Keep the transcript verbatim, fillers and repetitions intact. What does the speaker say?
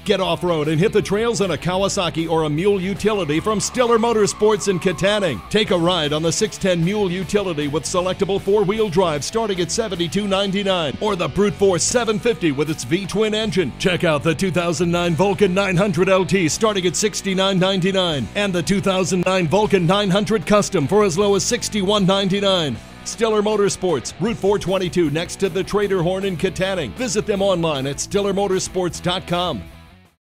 Get off-road and hit the trails in a Kawasaki or a Mule utility from Stiller Motorsports in Katanning. Take a ride on the six ten Mule utility with selectable four-wheel drive starting at seventy-two ninety-nine, or the Brute Force seven fifty with its V-twin engine. Check out the two thousand nine Vulcan nine hundred L T starting at sixty-nine ninety-nine, and the two thousand nine Vulcan nine hundred Custom for as low as sixty-one ninety-nine. Stiller Motorsports, Route four twenty-two next to the Trader Horn in Katanning. Visit them online at stiller motorsports dot com.